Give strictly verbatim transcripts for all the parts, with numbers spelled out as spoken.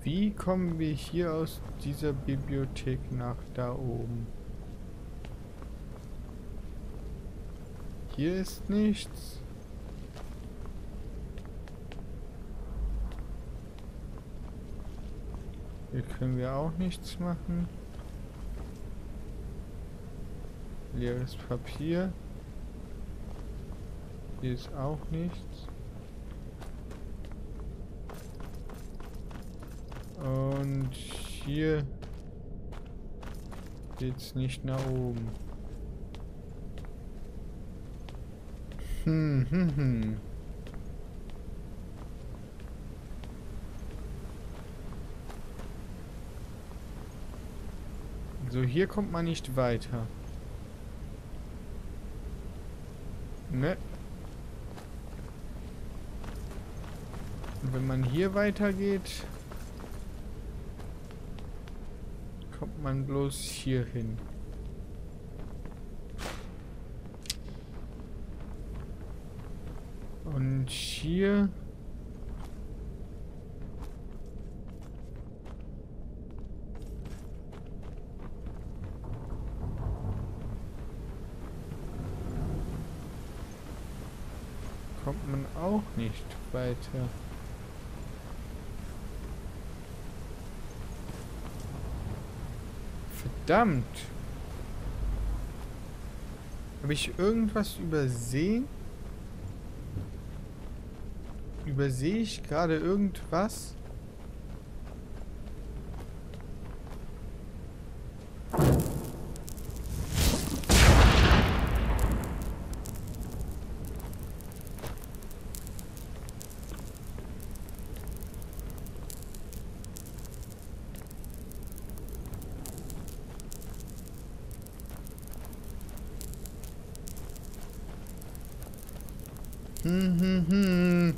Wie kommen wir hier aus dieser Bibliothek nach da oben? Hier ist nichts. Hier können wir auch nichts machen. Leeres Papier. Hier ist auch nichts. Und hier geht's nicht nach oben. Hm, hm, hm. So, hier kommt man nicht weiter. Ne? Und wenn man hier weitergeht, kommt man bloß hier hin. Und hier kommt man auch nicht weiter. Verdammt! Habe ich irgendwas übersehen? Übersehe ich gerade irgendwas? Hm, hm, hm.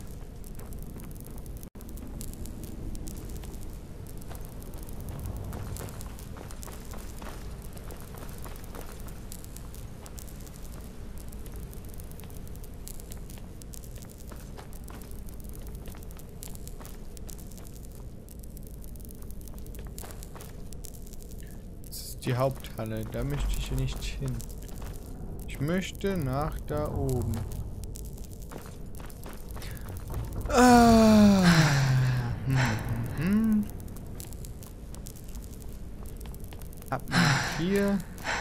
Das ist die Haupthalle, da möchte ich nicht hin. Ich möchte nach da oben. Ah. Hm, hm, hm. Ab nach hier.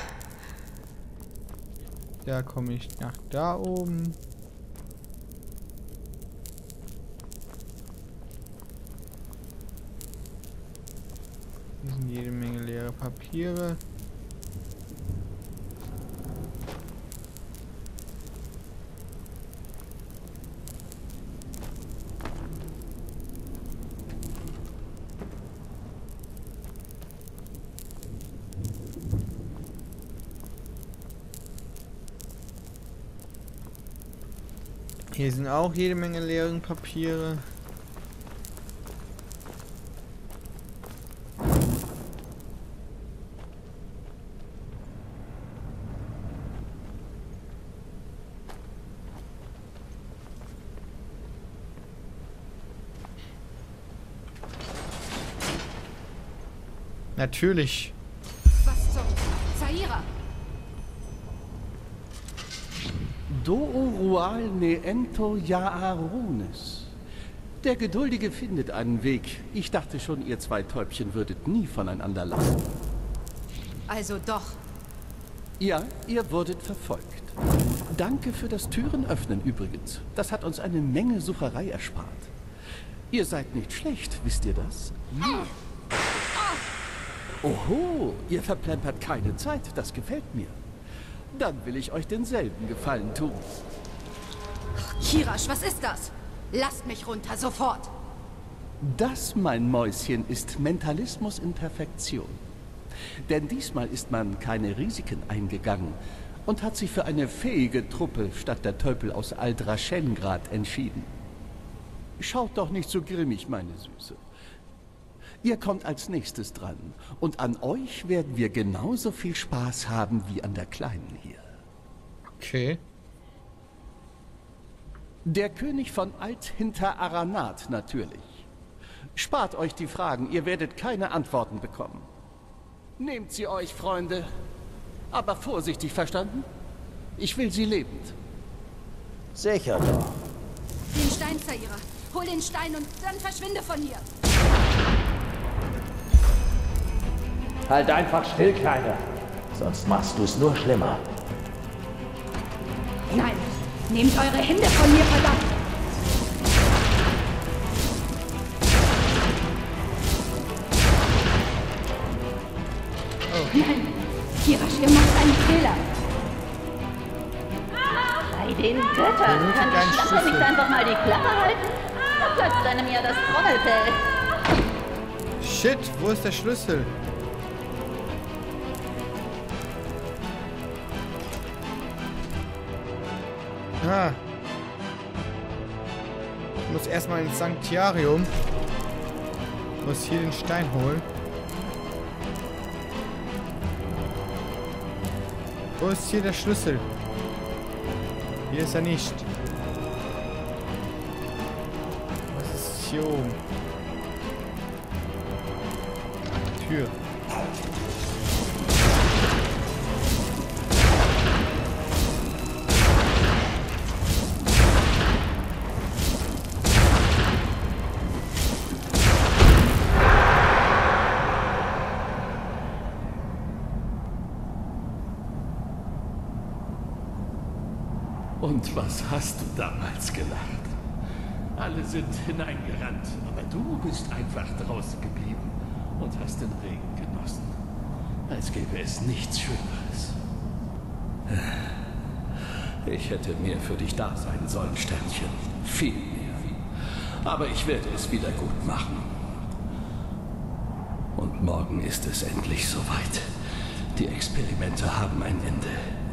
Da komme ich nach da oben. Hier sind jede Menge leere Papiere. Hier sind auch jede Menge leere Papiere. Natürlich. Was zum Zaira? Doorual neento Jaarunes. Der Geduldige findet einen Weg. Ich dachte schon, ihr zwei Täubchen würdet nie voneinander lassen. Also doch. Ja, ihr wurdet verfolgt. Danke für das Türenöffnen übrigens. Das hat uns eine Menge Sucherei erspart. Ihr seid nicht schlecht, wisst ihr das? Hm. Oho, ihr verplempert keine Zeit. Das gefällt mir. Dann will ich euch denselben Gefallen tun. Kirasch, was ist das? Lasst mich runter, sofort! Das, mein Mäuschen, ist Mentalismus in Perfektion. Denn diesmal ist man keine Risiken eingegangen und hat sich für eine fähige Truppe statt der Tölpel aus Aldraschengrad entschieden. Schaut doch nicht so grimmig, meine Süße. Ihr kommt als nächstes dran. Und an euch werden wir genauso viel Spaß haben wie an der Kleinen hier. Okay. Der König von Alt hinter Aranat natürlich. Spart euch die Fragen, ihr werdet keine Antworten bekommen. Nehmt sie euch, Freunde. Aber vorsichtig, verstanden? Ich will sie lebend. Sicher doch. Den Stein, Zaira. Hol den Stein und dann verschwinde von hier. Halt einfach still, Kleiner. Sonst machst du es nur schlimmer. Nein, nehmt eure Hände von mir, verdammt! Oh. Nein, Kirash, ihr macht einen Fehler. Bei den Göttern kann die Schlampe nicht einfach mal die Klappe halten? Da platzt einem ja das Trommelfell. Shit, wo ist der Schlüssel? Ah. Ich muss erstmal ins Sanctiarium. Muss hier den Stein holen. Wo ist hier der Schlüssel? Hier ist er nicht. Was ist hier oben? Tür. Und was hast du damals gelacht? Alle sind hineingerannt, aber du bist einfach draußen geblieben und hast den Regen genossen. Als gäbe es nichts Schöneres. Ich hätte mehr für dich da sein sollen, Sternchen. Viel mehr. Aber ich werde es wieder gut machen. Und morgen ist es endlich soweit. Die Experimente haben ein Ende.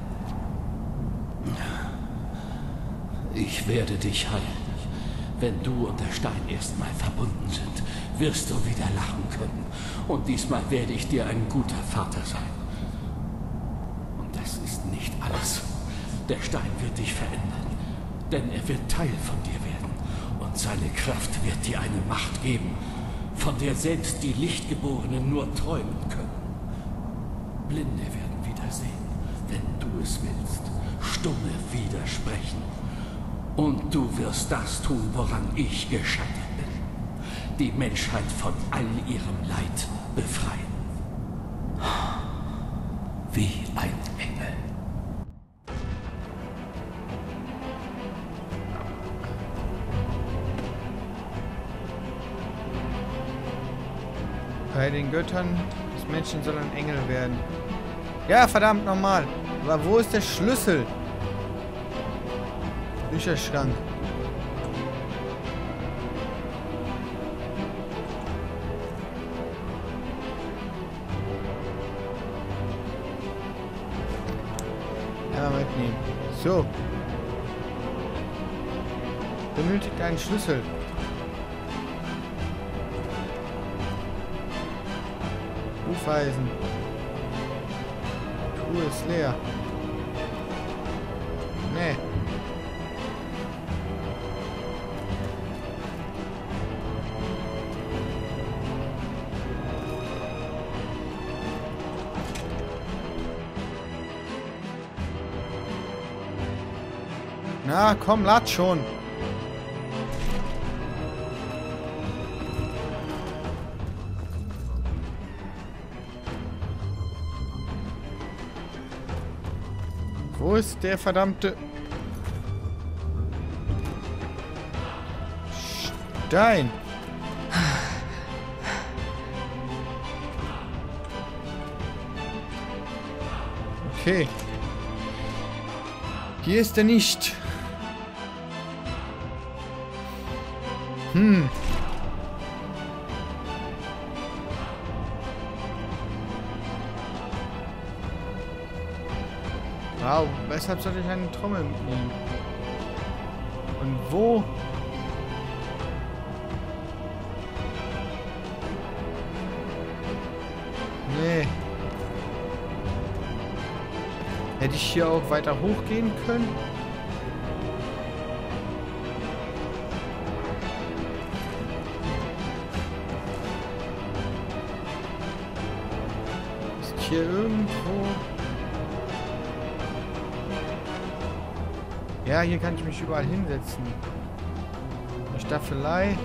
Ich werde dich heilen. Wenn du und der Stein erstmal verbunden sind, wirst du wieder lachen können. Und diesmal werde ich dir ein guter Vater sein. Und das ist nicht alles. Der Stein wird dich verändern. Denn er wird Teil von dir werden. Und seine Kraft wird dir eine Macht geben, von der selbst die Lichtgeborenen nur träumen können. Blinde werden wieder sehen, wenn du es willst. Stumme wieder sprechen. Und du wirst das tun, woran ich gescheitert bin. Die Menschheit von all ihrem Leid befreien. Wie ein Engel. Bei den Göttern des Menschen soll ein Engel werden. Ja, verdammt nochmal. Aber wo ist der Schlüssel? Bücherschrank. Ja, mitnehmen. So. Benötigt einen Schlüssel. Hufeisen. Truhe ist leer. Nee. Na, komm, lad schon. Wo ist der verdammte Stein? Okay. Hier ist er nicht. Hm. Wow, weshalb sollte ich eine Trommel mitnehmen? Und wo? Nee. Hätte ich hier auch weiter hochgehen können? hier irgendwo... Ja, hier kann ich mich überall hinsetzen. Die Staffelei.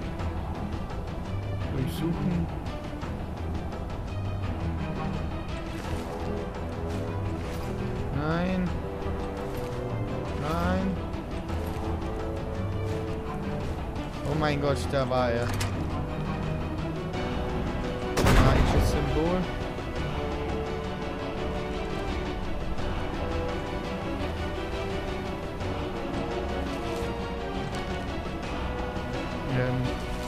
Durchsuchen. Nein. Nein. Oh mein Gott, da war er. Magisches Symbol. Ähm.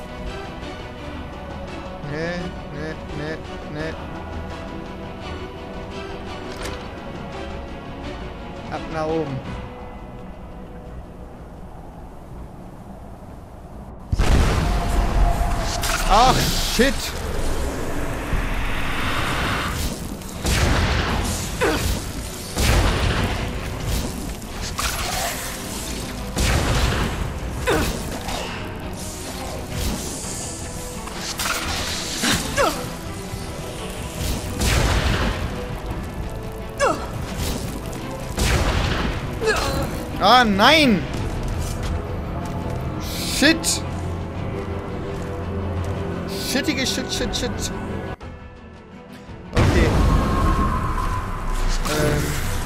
Ne, ne, ne, ne. Ab nach oben. Ach, shit. Ah, nein! Shit! Shittige Shit, Shit, Shit. Okay. Ähm.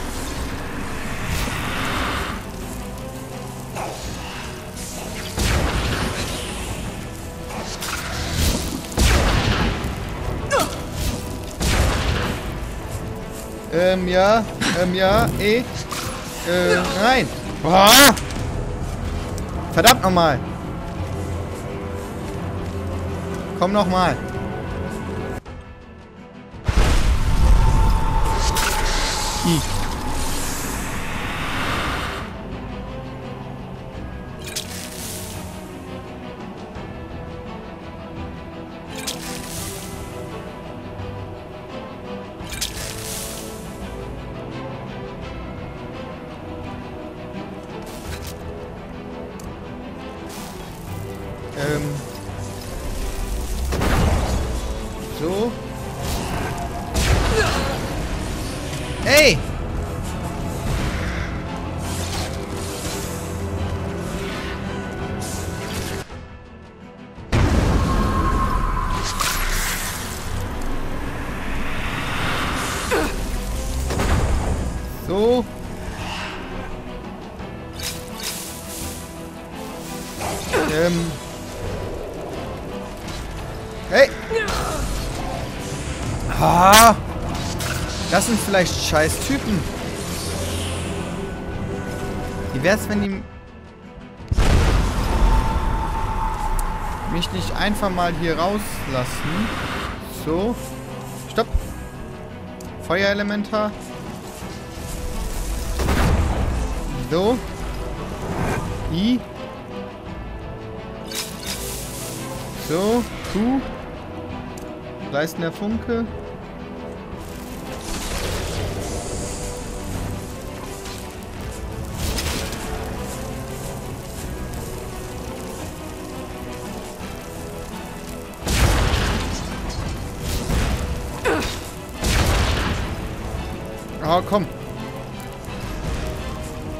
Ähm, ja. Ähm, ja. Eh. Äh, nein. Boah. Verdammt nochmal. Komm nochmal. Hm. Ähm. So. Ey! So. Ähm. Hey! Ah! Das sind vielleicht scheiß Typen. Wie wär's, wenn die mich nicht einfach mal hier rauslassen? So. Stopp. Feuerelementar. So. I. So. Q. Gleißender Funke. Oh, komm.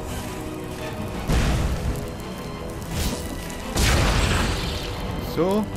So.